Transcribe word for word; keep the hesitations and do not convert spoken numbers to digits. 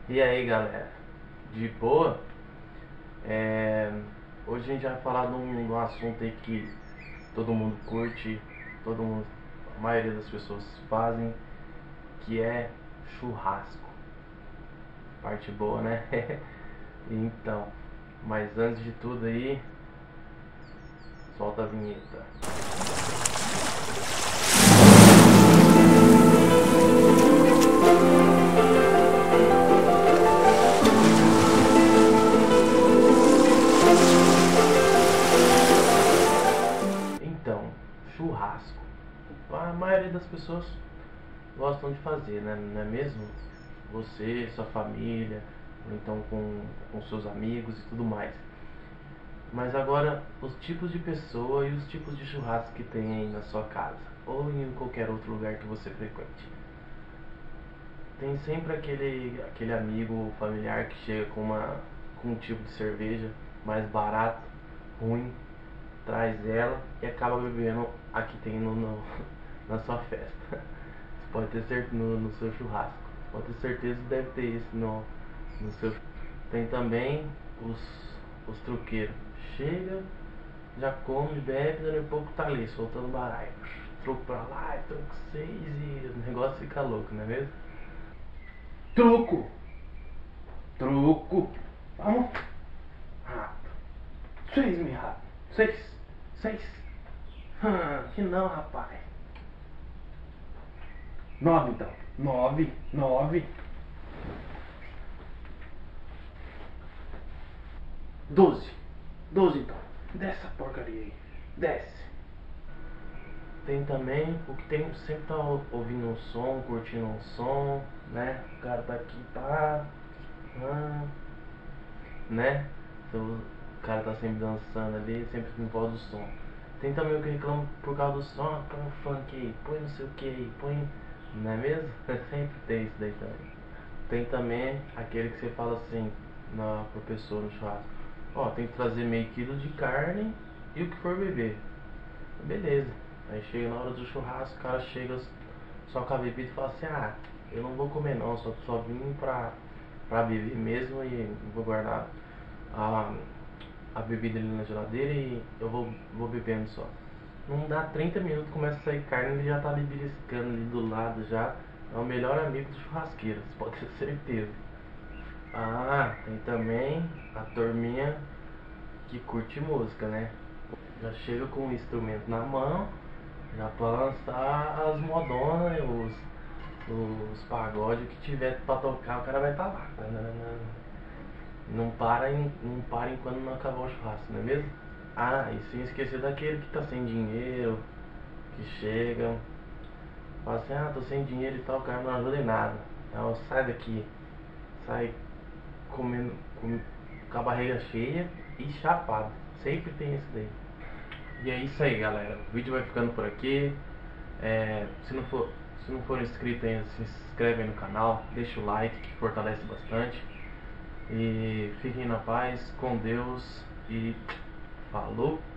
E aí, galera, de boa? É, Hoje a gente vai falar de um, de um assunto aí que todo mundo curte, todo mundo, a maioria das pessoas fazem, que é churrasco. Parte boa, né? Então, mas antes de tudo aí, solta a vinheta. Então, churrasco. A maioria das pessoas gostam de fazer, né? Não é mesmo? Você, sua família, ou então com, com seus amigos e tudo mais. Mas agora, os tipos de pessoa e os tipos de churrasco que tem aí na sua casa, ou em qualquer outro lugar que você frequente. Tem sempre aquele, aquele amigo ou familiar que chega com, uma, com um tipo de cerveja mais barato, ruim, traz ela e acaba bebendo a que tem no, no, na sua festa. Você pode ter certeza no, no seu churrasco. Pode ter certeza que deve ter isso no, no seu. Tem também os, os truqueiros. Chega, já come, bebe, daqui a pouco tá ali, soltando baralho. Truco pra lá, truco seis e o negócio fica louco, não é mesmo? Truco! Truco! Vamos! Rápido! Seis, me rápido! Seis! Seis! Hum, que não, rapaz! Nove então! Nove! Nove! Doze! Doze então! Desce essa porcaria aí! Desce! Tem também o que tem, sempre tá ouvindo um som, curtindo um som, né? O cara tá aqui, pá, ah, né? Então, o cara tá sempre dançando ali, sempre em voz do som. Tem também o que reclama por causa do som, ah, põe um funk aí, põe não sei o que aí, põe. Não é mesmo? Sempre tem isso daí também. Tem também aquele que você fala assim na professora no churrasco: ó, tem que trazer meio quilo de carne e o que for beber. Beleza. Aí chega na hora do churrasco, o cara chega só com a bebida e fala assim: ah, eu não vou comer não, só, só vim pra, pra beber mesmo e vou guardar a, a bebida ali na geladeira e eu vou, vou bebendo só. Não dá trinta minutos, começa a sair carne, ele já tá ali beliscando ali do lado já. É o melhor amigo do churrasqueiro, você pode ter certeza. Ah, tem também a turminha que curte música, né? Já chega com o instrumento na mão, já pra lançar as modonas, os, os pagodes que tiver pra tocar, o cara vai estar tá lá. Não para, em, não para enquanto não acabar o churrasco, não é mesmo? Ah, e sem esquecer daquele que tá sem dinheiro, que chega, fala assim: ah, tô sem dinheiro e tal, o cara não ajuda em nada. Então sai daqui, sai comendo, com, com a barriga cheia e chapado. Sempre tem esse daí. E é isso aí, galera. O vídeo vai ficando por aqui. É, se, não for, se não for inscrito ainda, se inscreve aí no canal, deixa o like que fortalece bastante. E fiquem na paz, com Deus e falou!